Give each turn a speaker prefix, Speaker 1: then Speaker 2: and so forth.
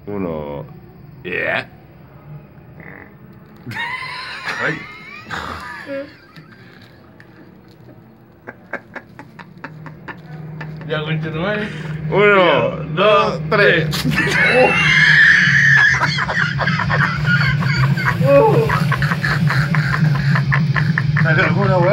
Speaker 1: Uno. Yeah.
Speaker 2: Ay. Ya, concha tu madre.
Speaker 1: Uno, dos, tres.
Speaker 2: ¿Salió alguna weá?